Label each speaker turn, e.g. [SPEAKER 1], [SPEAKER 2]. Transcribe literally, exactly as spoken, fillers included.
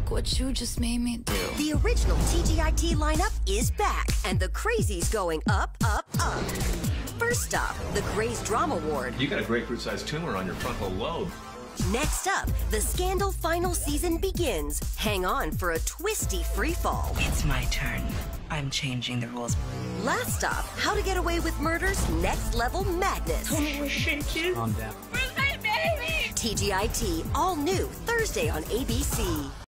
[SPEAKER 1] Look what you just made me do.
[SPEAKER 2] The original T G I T lineup is back, and the crazy's going up, up, up. First up, the Grey's Drama Ward.
[SPEAKER 3] You got a grapefruit-sized tumor on your frontal lobe.
[SPEAKER 2] Next up, the Scandal final season begins. Hang on for a twisty freefall.
[SPEAKER 4] It's my turn. I'm changing the rules.
[SPEAKER 2] Last up, How to Get Away with Murder's next level madness.
[SPEAKER 4] Calm down.
[SPEAKER 2] T G I T, all new, Thursday on A B C.